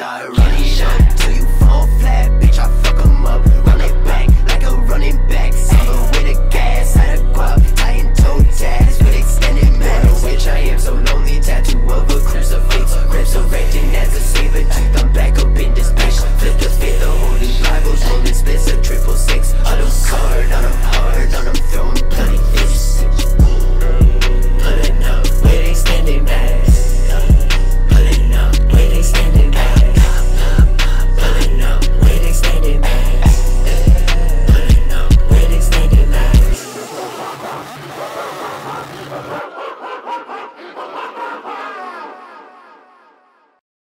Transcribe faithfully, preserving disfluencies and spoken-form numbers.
start running up till you fall flat, bitch, I fuck 'em up. Run it back like a running back. Summer with a gas, had a guap, tying toe tags with extended mags. Which I am so